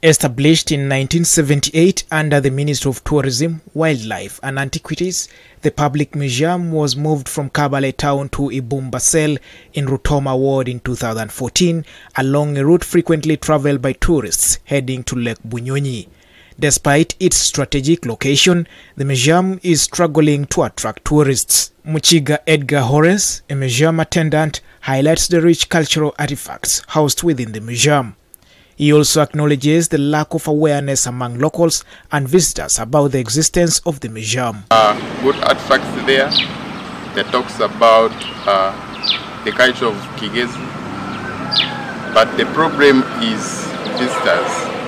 Established in 1978 under the Ministry of Tourism, Wildlife and Antiquities, the Public Museum was moved from Kabale town to Ibumbasel in Rutoma ward in 2014 along a route frequently traveled by tourists heading to Lake Bunyonyi. Despite its strategic location, the museum is struggling to attract tourists. Muchiga Edgar Horace, a museum attendant, highlights the rich cultural artifacts housed within the museum. He also acknowledges the lack of awareness among locals and visitors about the existence of the museum. Good artifacts there that talks about the culture of Kigezi, but the problem is visitors.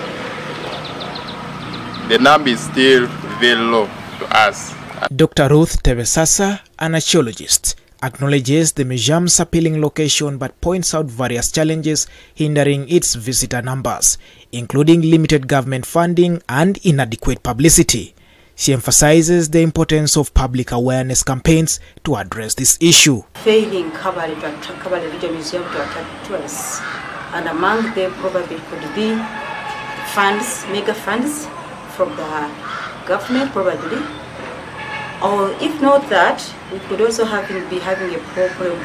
The number is still very low to us. Dr. Ruth Tebesasa, an archaeologist, acknowledges the museum's appealing location but points out various challenges hindering its visitor numbers, including limited government funding and inadequate publicity. She emphasizes the importance of public awareness campaigns to address this issue. Failing Kabale Regional Museum to attract tourists, and among them probably could be funds, mega funds from the government probably. Or if not that, we could also be having a problem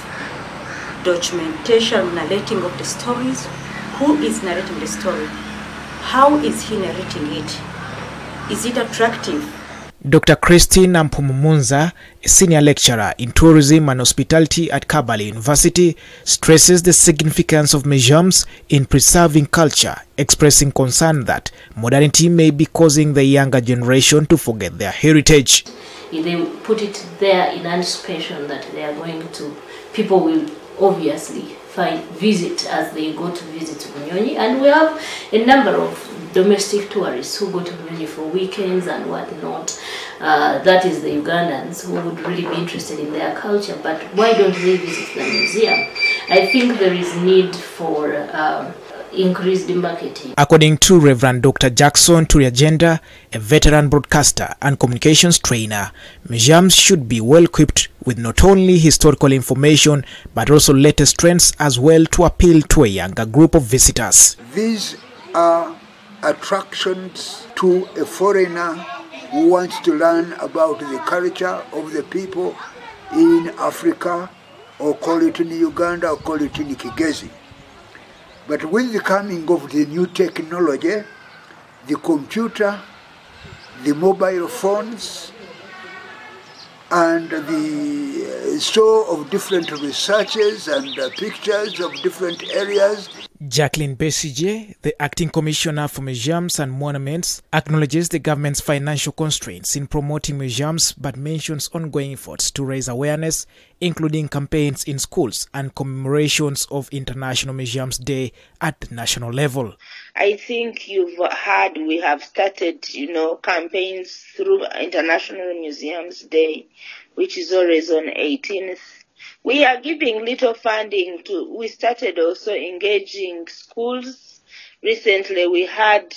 of documentation, narrating of the stories. Who is narrating the story? How is he narrating it? Is it attractive? Dr. Christine Mpumumunza, a senior lecturer in tourism and hospitality at Kabale University, stresses the significance of museums in preserving culture, expressing concern that modernity may be causing the younger generation to forget their heritage. If they put it there in anticipation that they are going to, people will obviously visit as they go to visit Bunyonyi, and we have a number of domestic tourists who go to Bunyonyi for weekends and whatnot. That is the Ugandans who would really be interested in their culture, but why don't they visit the museum? I think there is need for increased marketing. According to Reverend Dr. Jackson Turiagenda, a veteran broadcaster and communications trainer, museums should be well equipped with not only historical information but also latest trends as well to appeal to a younger group of visitors. These are attractions to a foreigner who wants to learn about the culture of the people in Africa, or call it in Uganda, or call it in Kigezi. But with the coming of the new technology, the computer, the mobile phones, and the show of different researches and pictures of different areas. Jacqueline Besije, the acting commissioner for museums and monuments, acknowledges the government's financial constraints in promoting museums but mentions ongoing efforts to raise awareness, including campaigns in schools and commemorations of International Museums Day at the national level. I think you've heard we have started, campaigns through International Museums Day, which is always on 18th. We are giving little funding we started also engaging schools. Recently we had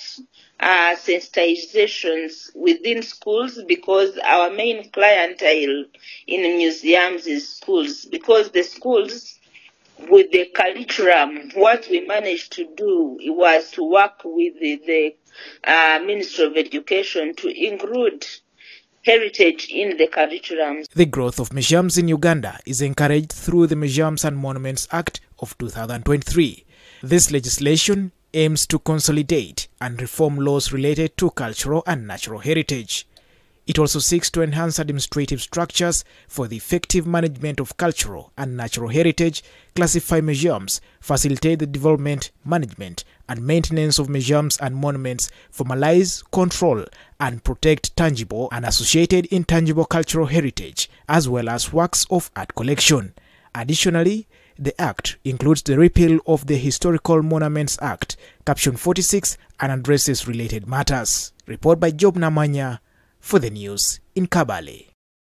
sensitizations within schools because our main clientele in museums is schools. Because the schools, with the curriculum, what we managed to do was to work with the Ministry of Education to include heritage in the curriculum. The growth of museums in Uganda is encouraged through the Museums and Monuments Act of 2023. This legislation aims to consolidate and reform laws related to cultural and natural heritage. It also seeks to enhance administrative structures for the effective management of cultural and natural heritage, classify museums, facilitate the development, management, and maintenance of museums and monuments, formalize, control, and protect tangible and associated intangible cultural heritage, as well as works of art collection. Additionally, the Act includes the repeal of the Historical Monuments Act, Caption 46, and addresses related matters. Report by Job Namanya for the news in Kabale.